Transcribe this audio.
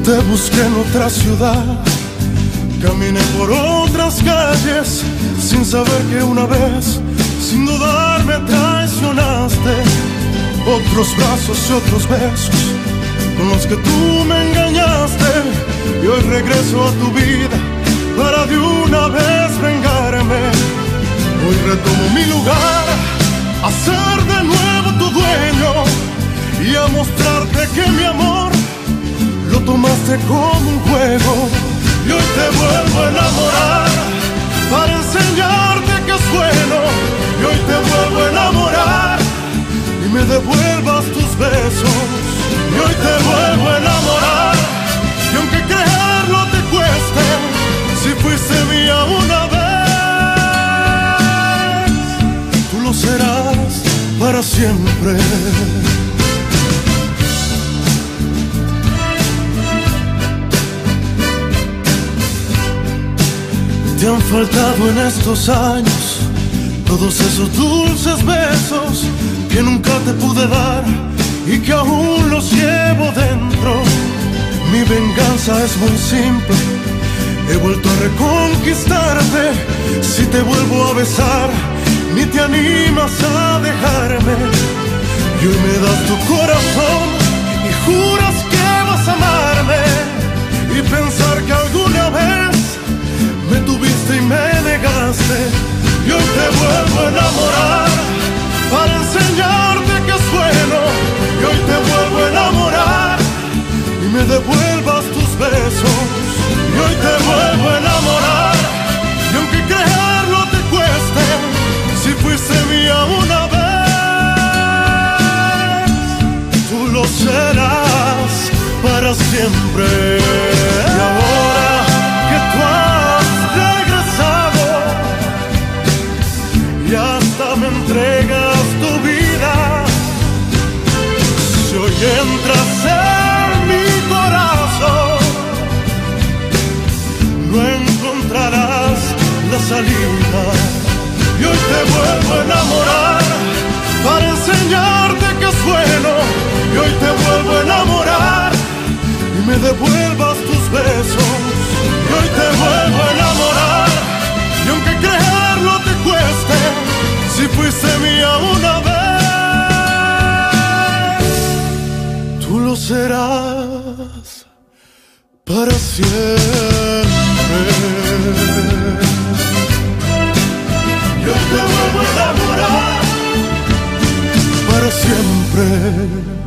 Te busqué en otra ciudad, caminé por otras calles, sin saber que una vez, sin dudar, me traicionaste. Otros brazos y otros besos con los que tú me engañaste, y hoy regreso a tu vida para de una vez vengarme. Hoy retomo mi lugar, a ser de nuevo tu dueño y a mostrarte que mi amor lo tomaste como un juego. Y hoy te vuelvo a enamorar para enseñarte que es bueno. Y hoy te vuelvo a enamorar y me devuelvas tus besos. Y hoy te vuelvo a enamorar, y aunque creerlo te cueste, si fuiste mía una vez, tú lo serás para siempre. Te han faltado en estos años todos esos dulces besos que nunca te pude dar y que aún los llevo dentro. Mi venganza es muy simple, he vuelto a reconquistarte. Si te vuelvo a besar, ni te animas a dejarme. Y hoy me das tu corazón y juras que vas a amarme, y pensar que alguna vez me tuviste y me negaste. Y hoy te vuelvo a enamorar para enseñarte que es bueno. Y hoy te vuelvo a enamorar y me devuelvas tus besos. Y hoy te vuelvo a enamorar, y aunque creerlo te cueste, si fuiste mía una vez, tú lo serás para siempre. Y ahora que tú has regresado y hasta me entregas tu vida, si hoy entras en mi corazón, no encontrarás la salida. Y hoy te vuelvo a enamorar para enseñarte que es bueno. Y hoy te vuelvo a enamorar y me devuelvas tus besos. Y hoy te vuelvo a enamorar, y aunque creerlo te cueste, si fuiste mía una vez, tú lo serás para siempre. Yo te vuelvo a enamorar para siempre.